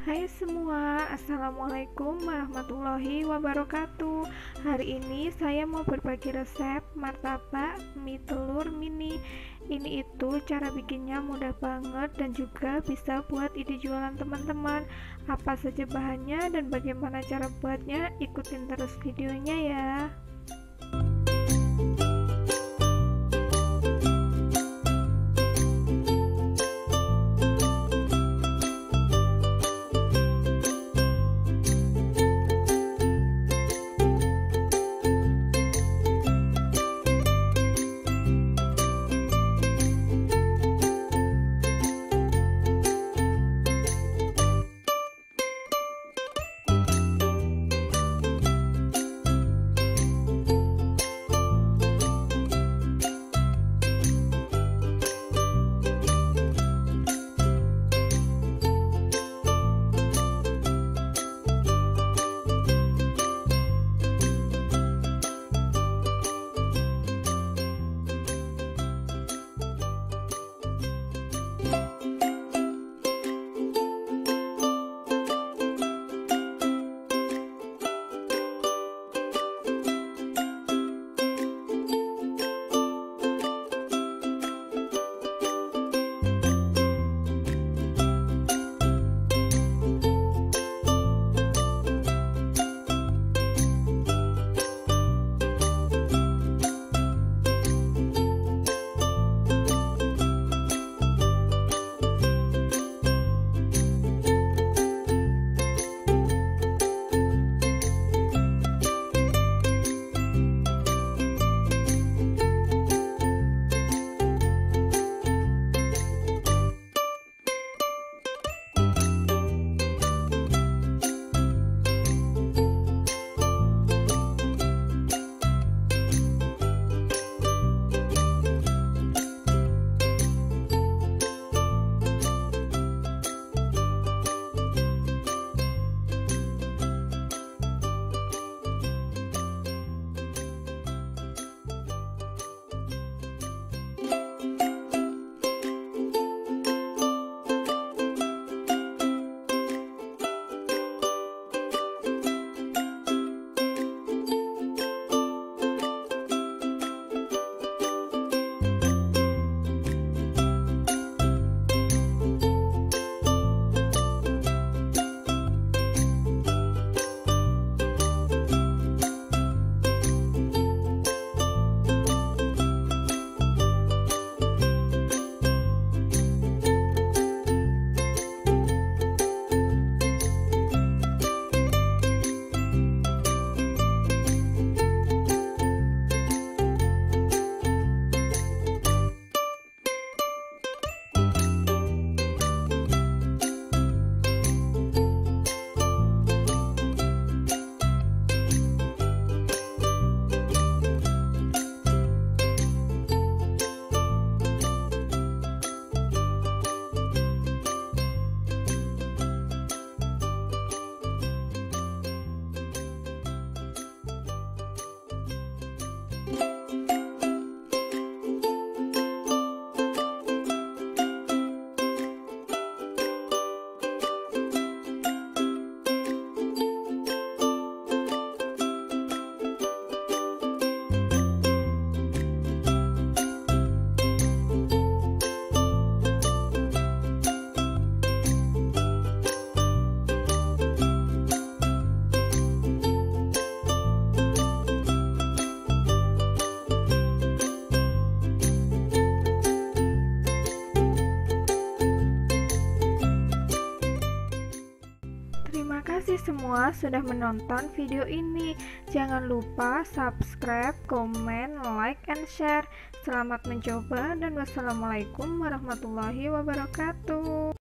Hai semua, Assalamualaikum warahmatullahi wabarakatuh. Hari ini saya mau berbagi resep martabak mie telur mini. Ini itu cara bikinnya mudah banget dan juga bisa buat ide jualan teman-teman. Apa saja bahannya dan bagaimana cara buatnya? Ikutin terus videonya ya. Terima kasih semua sudah menonton video ini. Jangan lupa subscribe, komen, like, and share. Selamat mencoba dan wassalamualaikum warahmatullahi wabarakatuh.